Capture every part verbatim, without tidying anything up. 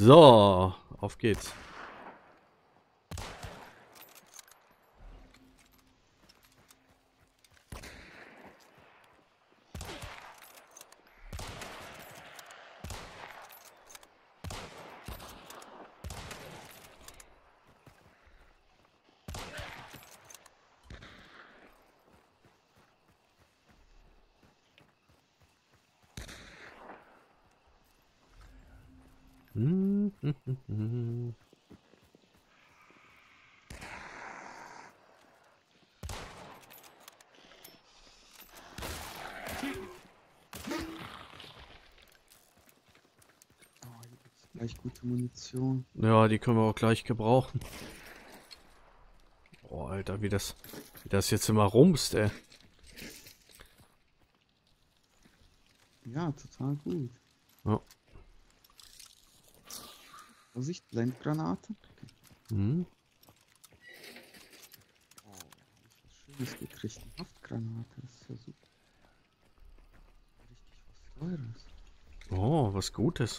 So, auf geht's. Hm, hm, hm, hm. Oh, hier gibt's gleich gute Munition. Ja, die können wir auch gleich gebrauchen. Oh, Alter, wie das, wie das jetzt immer rumst, ey. Ja, total gut. Ja. Vorsicht, Blendgranate. Hm. Oh, hab ich was Schönes gekriegt. Eine Haftgranate. Das ist ja super. Richtig was Teures. Oh, was Gutes.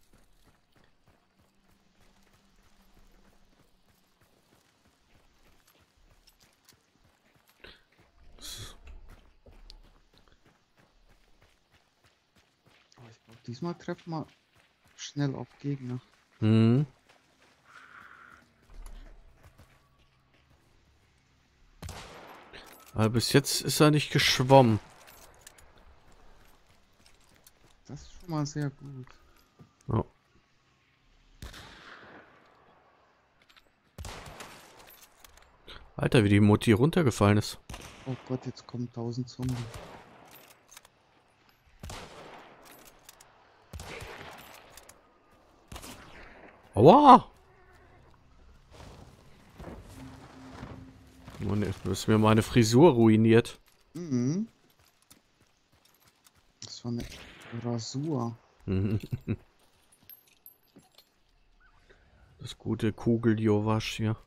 Aber ich glaube, diesmal treffen wir schnell auf Gegner. Hm. Aber bis jetzt ist er nicht geschwommen. Das ist schon mal sehr gut. Ja. Alter, wie die Mutti runtergefallen ist. Oh Gott, jetzt kommen tausend Zombies. Aua! Mann, du hast mir meine Frisur ruiniert. Mhm. Das war eine Rasur. Mhm. Das gute Kugel-Jowasch hier.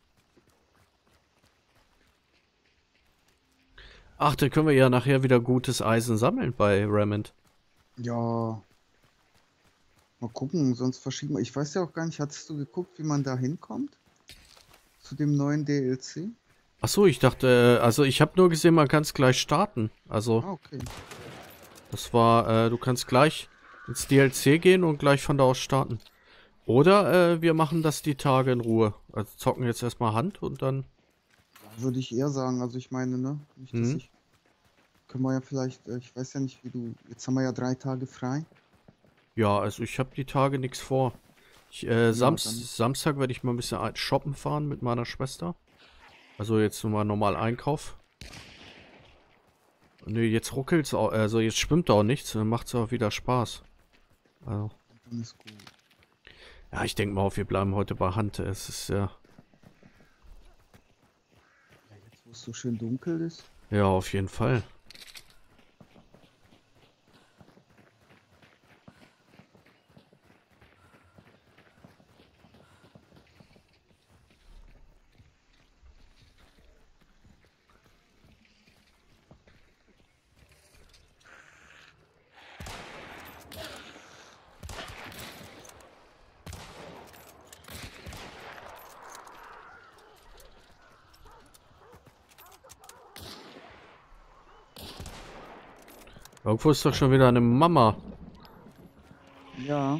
Ach, da können wir ja nachher wieder gutes Eisen sammeln bei Remnant. Ja. Mal gucken, sonst verschieben wir. Ich weiß ja auch gar nicht, hattest du geguckt, wie man da hinkommt? Zu dem neuen D L C? Ach so, ich dachte, äh, also ich habe nur gesehen, man kann es gleich starten. Also, Ah, okay. das war, äh, du kannst gleich ins D L C gehen und gleich von da aus starten. Oder äh, wir machen das die Tage in Ruhe. Also zocken jetzt erstmal Hand und dann. Würde ich eher sagen. Also ich meine, ne? Nicht, dass Hm. ich. Können wir ja vielleicht, äh, ich weiß ja nicht, wie du. Jetzt haben wir ja drei Tage frei. Ja, also ich habe die Tage nichts vor. Ich, äh, Ja, Sams dann. Samstag werde ich mal ein bisschen ein- shoppen fahren mit meiner Schwester. Also jetzt nur mal normal Einkauf. Nö, jetzt ruckelt's auch, also jetzt schwimmt auch nichts, dann macht's auch wieder Spaß. Also, Dann ist gut. ja, ich denke mal, wir bleiben heute bei Hand. Es ist ja, Ja, jetzt wo es so schön dunkel ist. ja, auf jeden Fall. Irgendwo ist doch schon wieder eine Mama. Ja.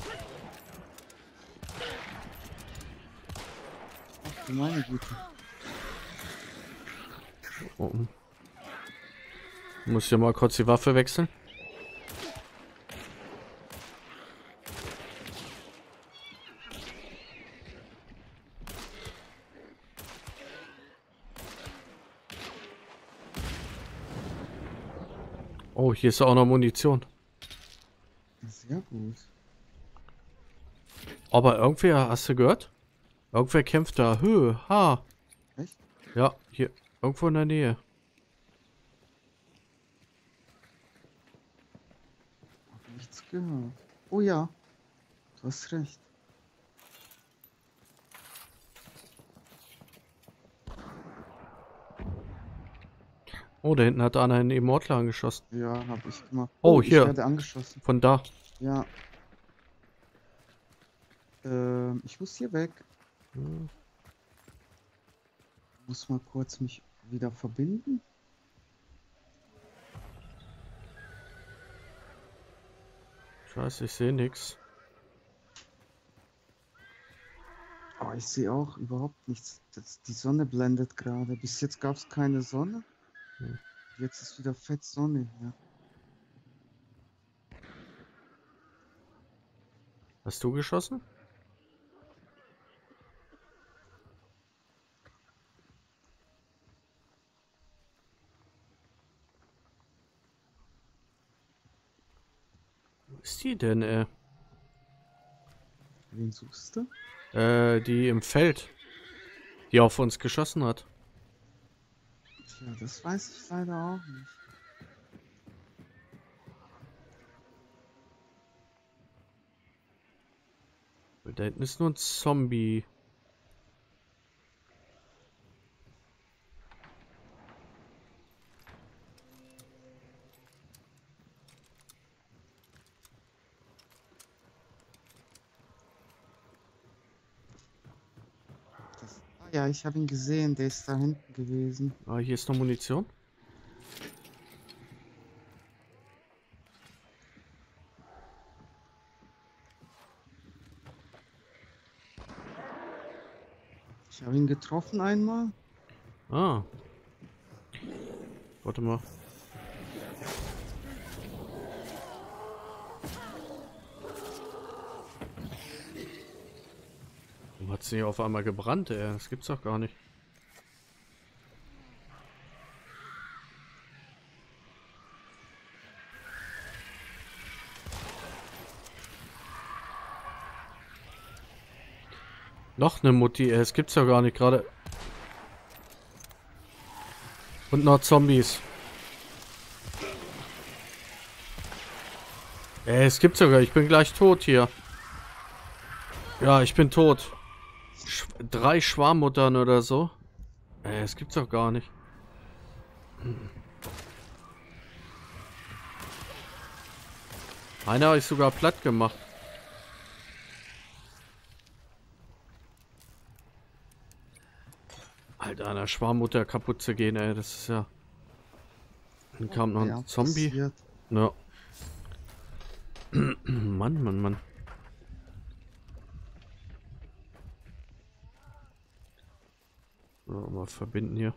Ach du meine Güte. Oh. Muss ja mal kurz die Waffe wechseln. Oh, hier ist auch noch Munition. Sehr gut. Aber irgendwer, hast du gehört? Irgendwer kämpft da. Höhe, ha. Echt? Ja, hier, irgendwo in der Nähe. Hab nichts gehört. Oh ja. Du hast recht. Oh, da hinten hat einer einen Immortler angeschossen. Ja, hab ich gemacht. Oh, Oh, ich hier, werde angeschossen. von da. Ja. Ähm, ich muss hier weg. Hm. Muss mal kurz mich wieder verbinden. Scheiße, ich sehe nichts. Oh, ich sehe auch überhaupt nichts. Das, die Sonne blendet gerade. Bis jetzt gab es keine Sonne. Hm. Jetzt ist wieder fett Sonne hier. Hast du geschossen? Wo ist die denn, ey? Wen suchst du? Äh, die im Feld. Die auf uns geschossen hat. Tja, das weiß ich leider auch nicht. Weil da hinten ist nur ein Zombie. Das, ah ja, ich habe ihn gesehen. Der ist da hinten gewesen. Ah, hier ist noch Munition. Ich habe ihn getroffen einmal. Ah. Warte mal. Warum hat sie auf einmal gebrannt, ey? Das gibt's doch gar nicht. Noch eine Mutti, ey. Das gibt's doch gar nicht gerade. Und noch Zombies. Ey, es gibt's sogar. Ich bin gleich tot hier. Ja, ich bin tot. Sch drei Schwarmmuttern oder so. Ey, es gibt's doch gar nicht. Einer habe ich sogar platt gemacht. Alter, einer Schwarmmutter kaputt zu gehen, ey. Das ist ja... Dann kam noch ein Ja, Zombie. passiert. Ja. Mann, Mann, Mann. So, mal verbinden hier.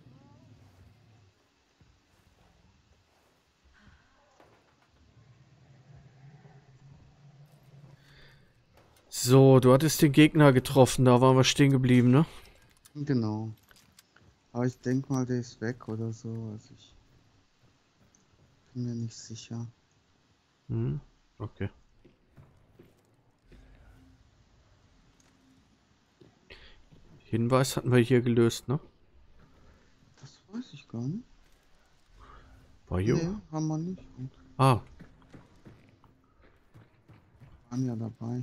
So, du hattest den Gegner getroffen, da waren wir stehen geblieben, ne? Genau. Aber ich denke mal, der ist weg oder so. Also ich bin mir nicht sicher. Hm, okay. Hinweis hatten wir hier gelöst, ne? Das weiß ich gar nicht. War hier? Nee, haben wir nicht. Und Ah, waren ja dabei.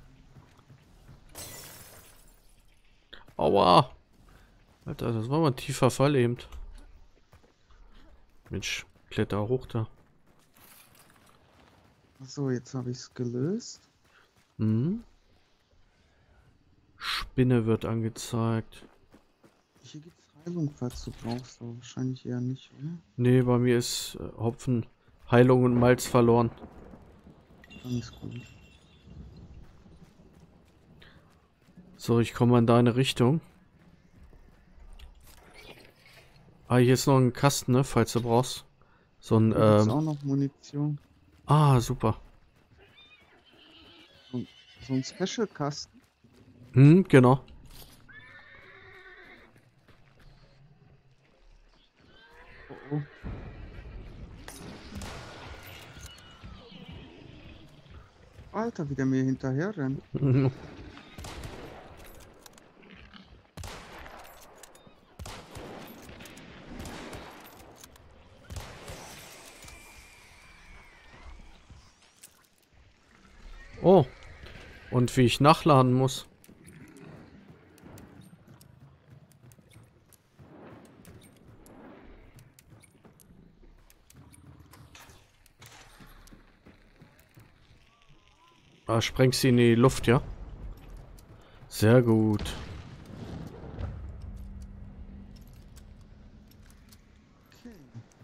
aua. Alter, das war mal ein tiefer Fall eben. Mensch, kletter hoch da. So, jetzt habe ich es gelöst. Hm. Spinne wird angezeigt. Hier gibt es Heilung, falls du brauchst, aber wahrscheinlich eher nicht, oder? Nee, bei mir ist äh, Hopfen, Heilung und Malz verloren. Dann ist gut. So, ich komme in deine Richtung. Ah, hier ist noch ein Kasten, ne, falls du brauchst. So ein, Hier gibt's ähm... auch noch Munition. Ah, super. So, so ein Special-Kasten. Hm, genau. Oh, oh. Alter, wie der mir hinterher rennt. Oh. Und wie ich nachladen muss. Ah, sprengst sie in die Luft, ja? Sehr gut. Okay.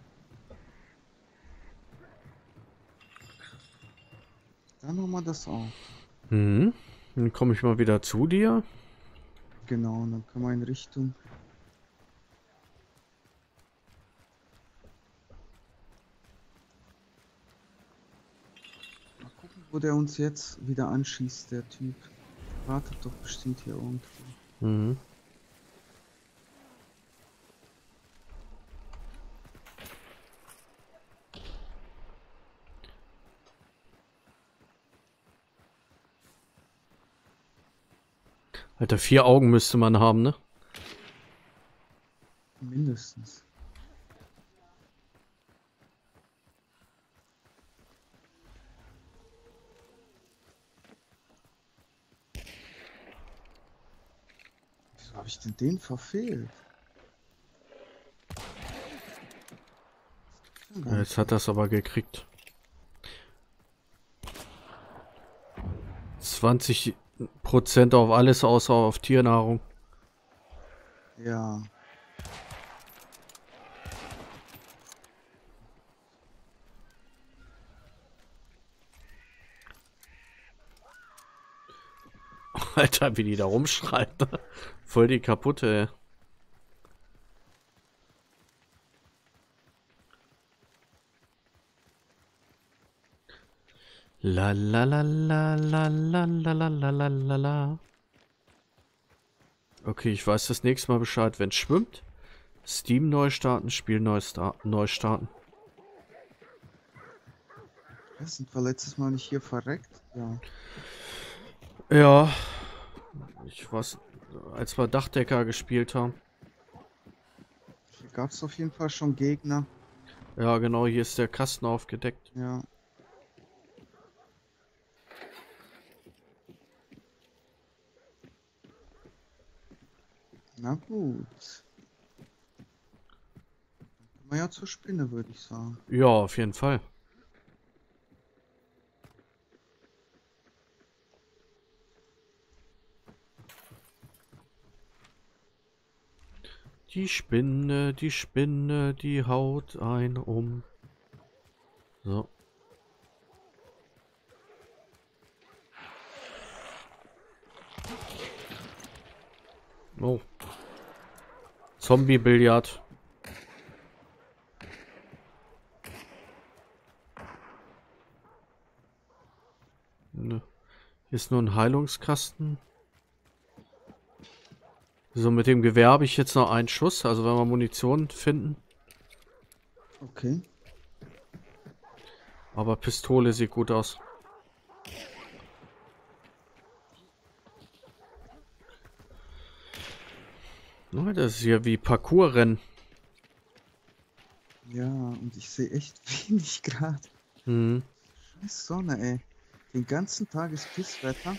Dann machen wir das auch. Mhm. Dann komme ich mal wieder zu dir. Genau, und dann können wir in Richtung. Mal gucken, wo der uns jetzt wieder anschießt, der Typ. Wartet doch bestimmt hier irgendwo. Mhm. Alter, vier Augen müsste man haben, ne? Mindestens. Wieso habe ich denn den verfehlt? Ja, jetzt hat er es aber gekriegt. zwanzig Prozent auf alles außer auf Tiernahrung. Ja. Alter, wie die da rumschreit. Voll die kaputte, ey. La la la la la la la la la la la la. Okay, ich weiß das nächste Mal Bescheid, wenn es schwimmt. Steam neu starten, Spiel neu, sta neu starten. Sind wir letztes Mal nicht hier verreckt? Ja. Ja, ich weiß, als wir Dachdecker gespielt haben. Hier gab es auf jeden Fall schon Gegner. Ja, genau, hier ist der Kasten aufgedeckt. Ja. Na gut. Dann kommen wir ja zur Spinne, würde ich sagen. Ja, auf jeden Fall. Die Spinne, die Spinne, die haut einen um. So. Oh. Zombie-Billard. Ne. Hier ist nur ein Heilungskasten. So, mit dem Gewehr habe ich jetzt noch einen Schuss. Also wenn wir Munition finden. Okay. Aber Pistole sieht gut aus. Oh, das ist hier wie Parkour-Rennen. Ja, und ich sehe echt wenig gerade. Mhm. Scheiß Sonne, ey. Den ganzen Tag ist Pisswetter.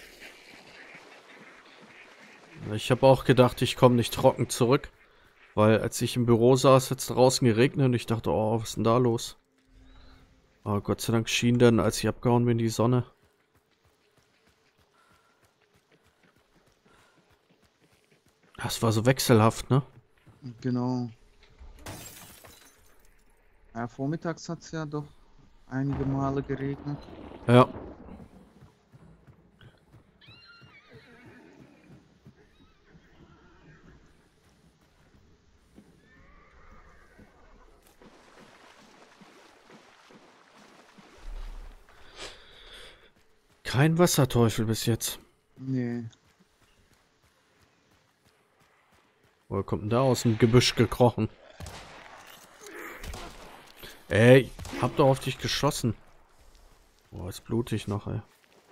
Ich habe auch gedacht, ich komme nicht trocken zurück. Weil als ich im Büro saß, hat es draußen geregnet und ich dachte, oh, was ist denn da los? Aber Gott sei Dank schien dann, als ich abgehauen bin, die Sonne. Das war so wechselhaft, ne? Genau. Ja, vormittags hat es ja doch einige Male geregnet. Ja. Kein Wasserteufel bis jetzt. Nee. Woher kommt denn da aus dem Gebüsch gekrochen? Ey, hab doch auf dich geschossen. Boah, ist blutig noch, ey.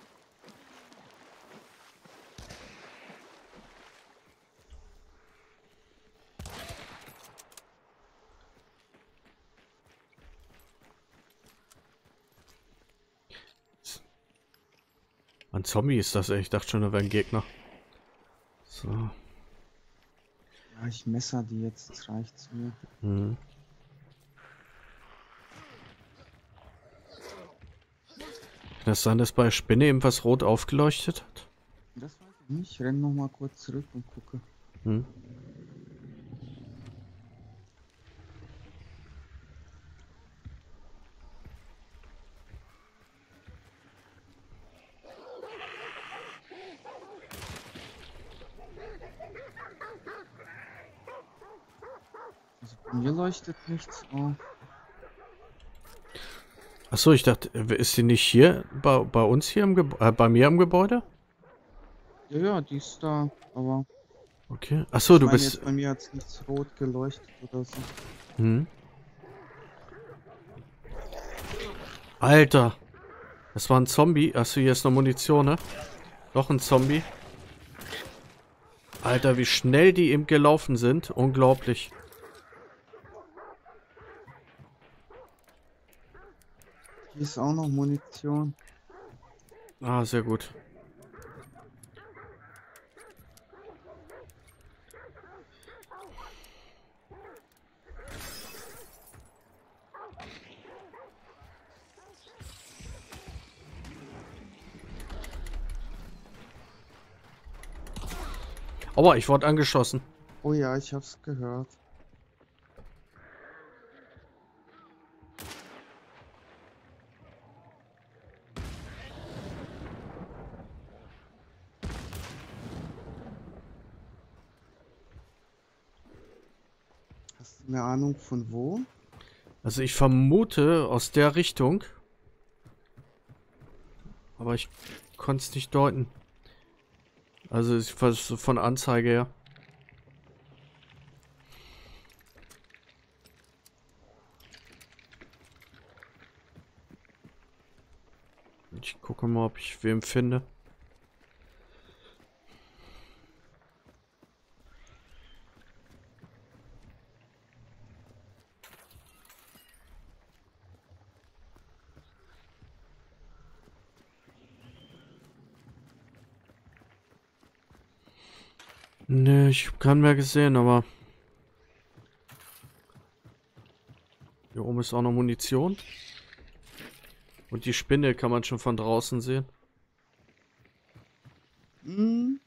Ein Zombie ist das, ey. Ich dachte schon, da wäre ein Gegner. So. Ja, ich messer die jetzt. Jetzt reicht's mir. Mhm. Kann das sein, dass bei Spinne eben was rot aufgeleuchtet hat? Das weiß Ich renne noch mal kurz zurück und gucke. Hm. Also bei mir leuchtet nichts auf. Achso, ich dachte, ist sie nicht hier bei, bei uns hier im Gebäude, äh, bei mir im Gebäude? Ja, ja, die ist da, aber Okay. Achso, ich du meine bist. jetzt bei mir hat es nichts rot geleuchtet oder so. Hm. Alter, das war ein Zombie. Achso, hier ist noch Munition, ne? Noch ein Zombie. Alter, wie schnell die eben gelaufen sind. Unglaublich. Hier ist auch noch Munition. Ah, sehr gut. Aua, ich wurde angeschossen. Oh ja, ich hab's gehört. Hast du eine Ahnung von wo? Also ich vermute aus der Richtung. Aber ich konnte es nicht deuten. Also ich versuche von Anzeige her. Ich gucke mal, ob ich wem finde. Ne, ich habe keinen mehr gesehen, aber hier oben ist auch noch Munition. Und die Spinne kann man schon von draußen sehen. Hm.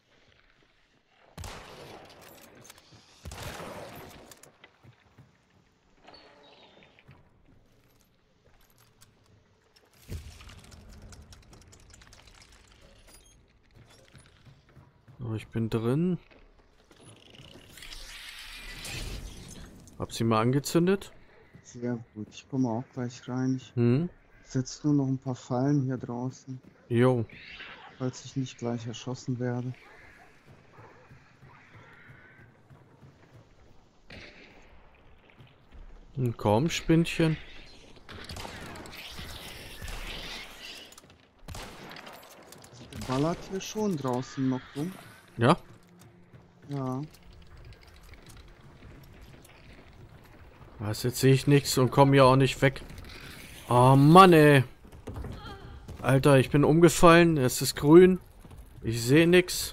So, ich bin drin. Hab sie mal angezündet. Sehr gut, ich komme auch gleich rein. Ich Hm. setze nur noch ein paar Fallen hier draußen, Jo. falls ich nicht gleich erschossen werde. Hm, komm, Spinnchen. Also der ballert hier schon draußen noch rum. Ja? Ja. Was, jetzt sehe ich nichts und komme ja auch nicht weg. Oh Mann, ey. Alter, ich bin umgefallen. Es ist grün. Ich sehe nichts.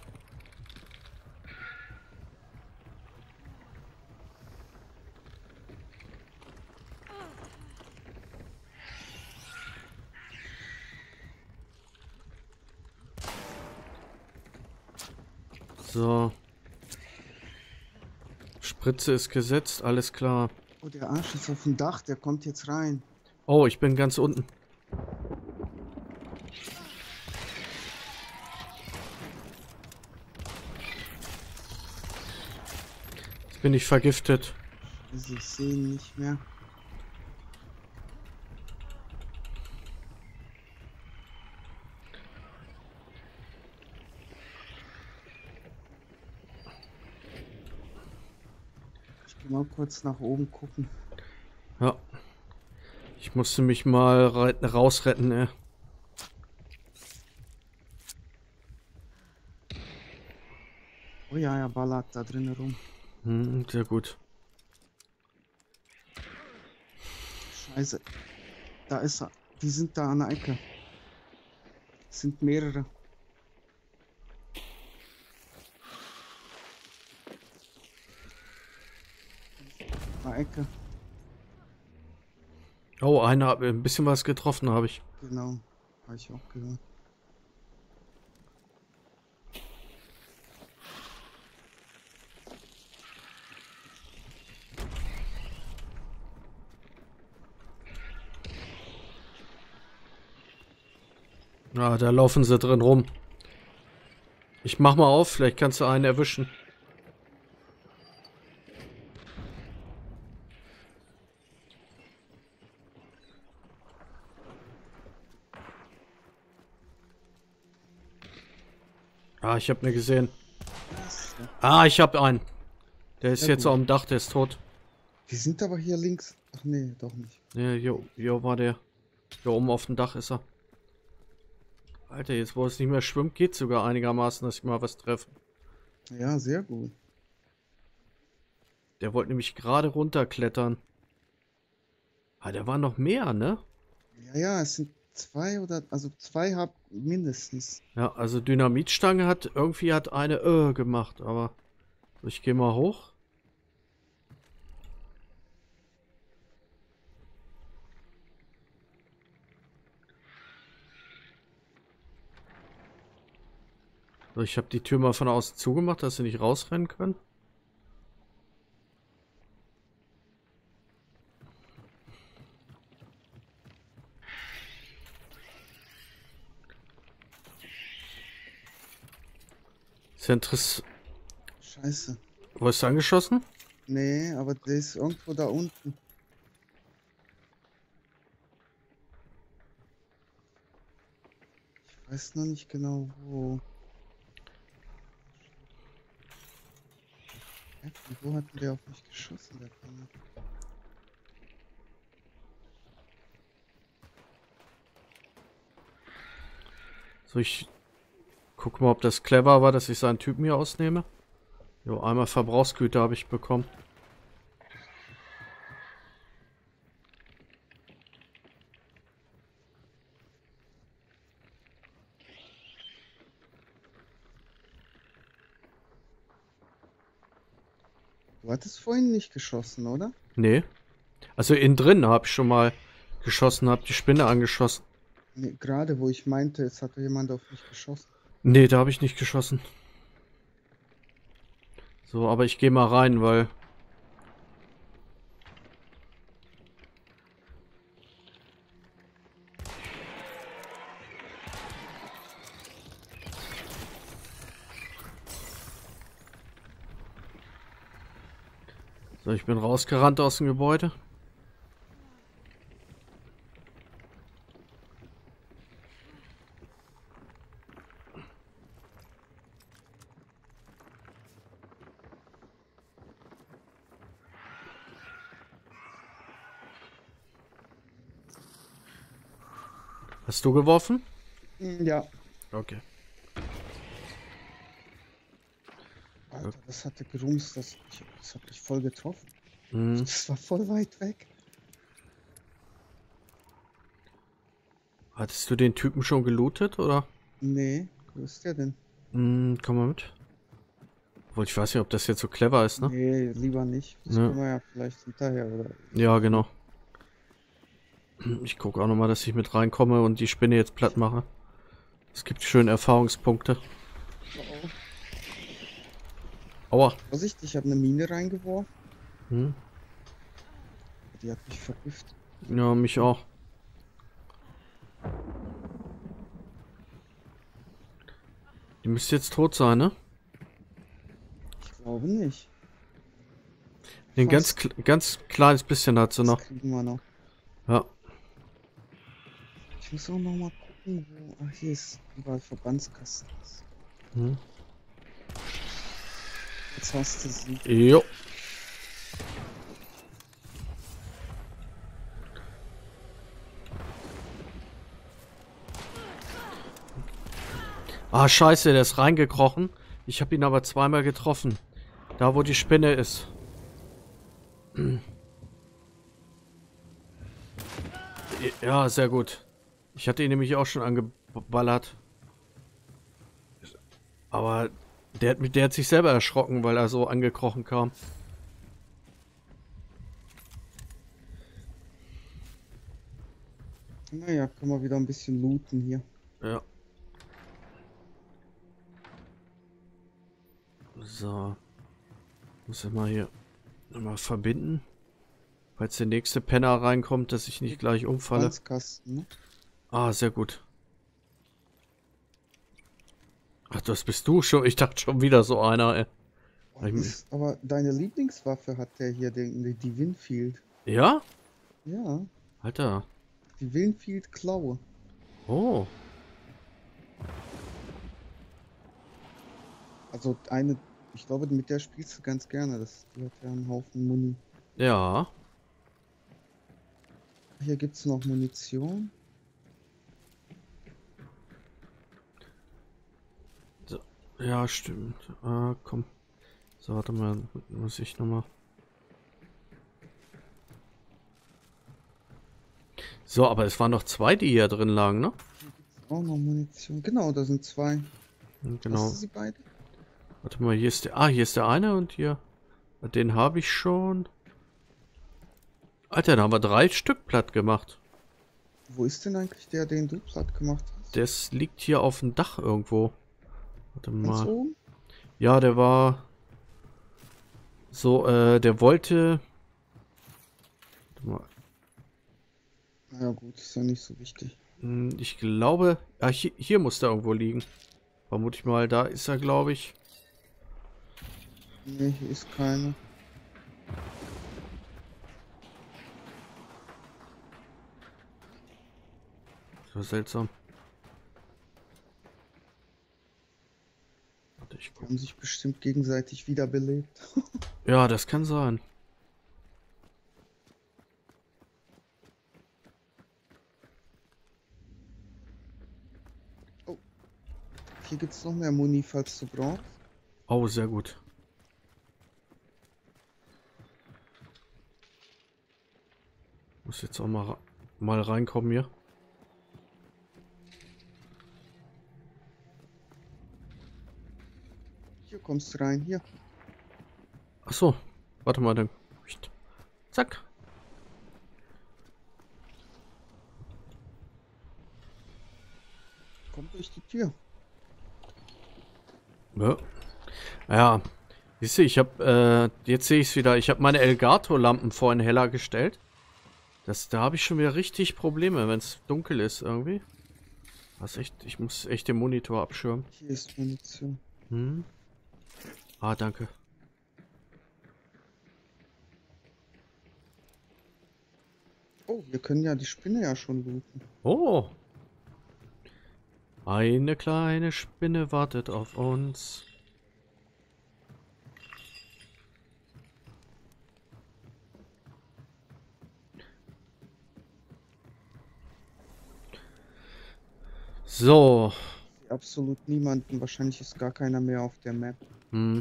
So. Spritze ist gesetzt, alles klar. Oh, der Arsch ist auf dem Dach, der kommt jetzt rein. Oh, ich bin ganz unten. Jetzt bin ich vergiftet. Also ich sehe ihn nicht mehr. Ich geh mal kurz nach oben gucken. Ja. Ich musste mich mal reiten, rausretten, ey. Oh ja, er ballert da drin rum. Hm, sehr gut. Scheiße. Da ist er. Die sind da an der Ecke. Es sind mehrere. An der Ecke. Oh, einer hat ein bisschen was getroffen, habe ich. Genau. Habe ich auch gehört. Ah, da laufen sie drin rum. Ich mach mal auf, vielleicht kannst du einen erwischen. Ah, ich hab mir gesehen. Ah, ich hab einen. Der ist Ja, jetzt gut. auf dem Dach, der ist tot. Die sind aber hier links. Ach nee, doch nicht. Ja, hier, hier war der. Hier oben auf dem Dach ist er. Alter, jetzt wo es nicht mehr schwimmt, geht sogar einigermaßen, dass ich mal was treffe. Ja, sehr gut. Der wollte nämlich gerade runterklettern. Ah, der war noch mehr, ne? Ja, ja, es sind zwei oder, also zwei hab mindestens. Ja, also Dynamitstange hat, irgendwie hat eine äh gemacht, aber ich gehe mal hoch. So, ich habe die Tür mal von außen zugemacht, dass sie nicht rausrennen können. Ist ja interessant. Scheiße. Wo ist er angeschossen? Nee, aber der ist irgendwo da unten. Ich weiß noch nicht genau wo. Ja, von wo hat denn der auf mich geschossen, der Penner? So, ich guck mal, ob das clever war, dass ich seinen Typen hier ausnehme. Jo, einmal Verbrauchsgüter habe ich bekommen. Du hattest vorhin nicht geschossen, oder? Nee. Also innen drin habe ich schon mal geschossen, habe die Spinne angeschossen. Nee, gerade wo ich meinte, es hatte jemand auf mich geschossen. Nee, da habe ich nicht geschossen. So, aber ich gehe mal rein, weil... So, ich bin rausgerannt aus dem Gebäude. Hast du geworfen? Hm, ja. Okay. Alter, das hatte gerumst, das, ich, das hat mich voll getroffen. Mhm. Das war voll weit weg. Hattest du den Typen schon gelootet, oder? Nee, wo ist der denn? Mhm, komm mal mit. Obwohl, ich weiß nicht, ob das jetzt so clever ist, ne? Nee, lieber nicht. Das Ja. können wir ja vielleicht hinterher, oder? Ja, genau. Ich gucke auch nochmal, dass ich mit reinkomme und die Spinne jetzt platt mache. Es gibt schön Erfahrungspunkte. Oh, Aua. Vorsicht, ich habe eine Mine reingeworfen. Hm. Die hat mich vergiftet. Ja, mich auch. Die müsste jetzt tot sein, ne? Ich glaube nicht. Ein ganz, Fast. kle- ganz kleines bisschen hat sie Das noch. kriegen wir noch. Ja. Ich muss auch noch mal gucken, wo... Ach, hier ist überall Verbandskasten. Hm. Jetzt hast du sie. Jo. Ah, scheiße, der ist reingekrochen. Ich habe ihn aber zweimal getroffen. Da, wo die Spinne ist. Ja, sehr gut. Ich hatte ihn nämlich auch schon angeballert. Aber der hat, mit- der hat sich selber erschrocken, weil er so angekrochen kam. Naja, können wir wieder ein bisschen looten hier. Ja. So. Muss ich mal hier mal verbinden. Falls der nächste Penner reinkommt, dass ich nicht gleich umfalle. Verbandskasten, ne? Ah, sehr gut. Ach, das bist du schon. Ich dachte schon wieder so einer, ey. Oh, ist, aber deine Lieblingswaffe hat der hier, den, die Winfield. Ja? Ja, Alter. die Winfield Klaue. Oh. Also eine, ich glaube, mit der spielst du ganz gerne. Das, die hat ja einen Haufen Muni. Ja. Hier gibt es noch Munition. So. Ja, stimmt. Ah, komm. So, warte mal. Muss ich nochmal. So, aber es waren noch zwei, die hier drin lagen, ne? Hier gibt es auch noch Munition. Genau, da sind zwei. Genau. Hast du sie beide? Warte mal, hier ist der. Ah, hier ist der eine und hier. Den habe ich schon. Alter, da haben wir drei Stück platt gemacht. Wo ist denn eigentlich der, den du platt gemacht hast? Das liegt hier auf dem Dach irgendwo. Warte Ganz mal. oben? Ja, der war. So, äh, der wollte. Warte mal. Na ja, gut, ist ja nicht so wichtig. Hm, ich glaube. Ah, hier, hier muss der irgendwo liegen. Vermute ich mal, da ist er, glaube ich. Nee, hier ist keine. So seltsam. Warte, ich Die guck. haben sich bestimmt gegenseitig wiederbelebt. Ja, das kann sein. Oh, hier gibt es noch mehr Muni, falls du brauchst. Oh, sehr gut. Muss jetzt auch mal, mal reinkommen hier. Hier kommst du rein, hier. Ach so, warte mal, dann. Zack. Komm durch die Tür. Ja. Ja. Siehst du, ich habe, äh, jetzt sehe ich es wieder. Ich habe meine Elgato-Lampen vorhin heller gestellt. Das, da habe ich schon wieder richtig Probleme, wenn es dunkel ist irgendwie. Was echt, ich muss echt den Monitor abschirmen. Hier ist Munition. Hm. Ah, danke. Oh, wir können ja die Spinne ja schon looten. Oh. Eine kleine Spinne wartet auf uns. So. Absolut niemanden. Wahrscheinlich ist gar keiner mehr auf der Map. Hm.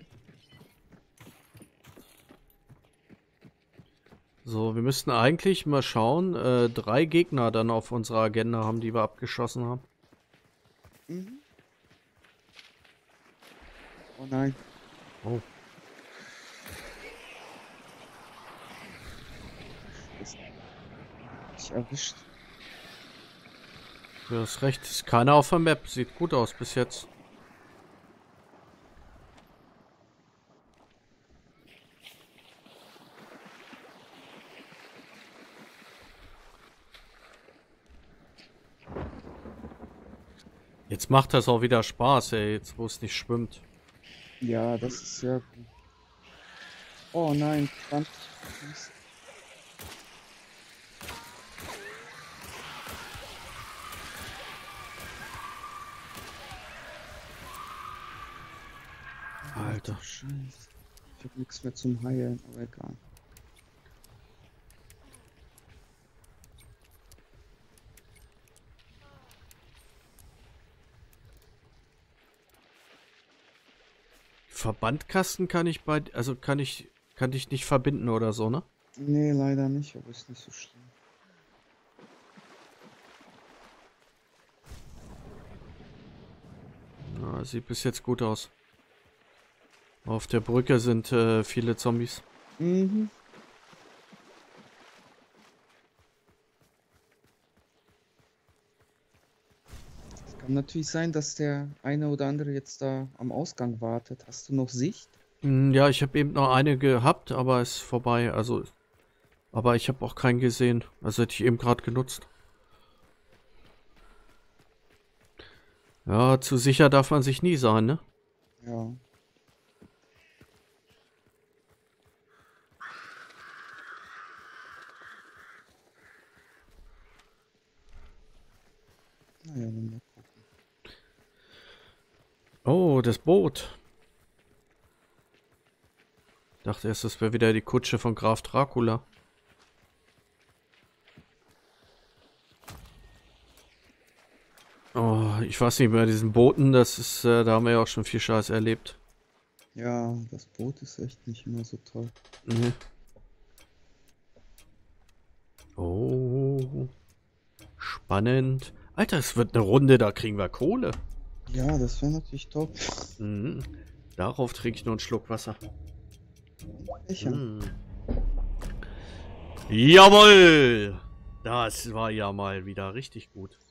So, wir müssten eigentlich mal schauen, äh, drei Gegner dann auf unserer Agenda haben, die wir abgeschossen haben. Mhm. Oh nein. Oh. Ich erwischt. Du hast recht, ist keiner auf der Map. Sieht gut aus bis jetzt. Jetzt macht das auch wieder Spaß, ey, jetzt wo es nicht schwimmt. Ja, das ist sehr gut. Oh nein, zwanzig. Alter. Scheiße. Ich hab nichts mehr zum Heilen, aber egal. Verbandkasten kann ich bei, also kann ich, kann ich nicht verbinden oder so, ne? Nee, leider nicht, aber ist nicht so schlimm. Ja, sieht bis jetzt gut aus. Auf der Brücke sind äh, viele Zombies. Mhm. Es kann natürlich sein, dass der eine oder andere jetzt da am Ausgang wartet. Hast du noch Sicht? Hm, ja, ich habe eben noch eine gehabt, aber ist vorbei. Also, aber ich habe auch keinen gesehen. Also hätte ich eben gerade genutzt. Ja, zu sicher darf man sich nie sein, ne? Ja. Naja, dann mal gucken. Oh, das Boot. Dachte erst, das wäre wieder die Kutsche von Graf Dracula. Oh, ich weiß nicht mehr, diesen Booten, das ist, äh, da haben wir ja auch schon viel Scheiß erlebt. Ja, das Boot ist echt nicht immer so toll. Mhm. Oh, spannend. Alter, es wird eine Runde, da kriegen wir Kohle. Ja, das wäre natürlich top. Mhm. Darauf trinke ich nur einen Schluck Wasser. Sicher. Mhm. Jawohl! Das war ja mal wieder richtig gut.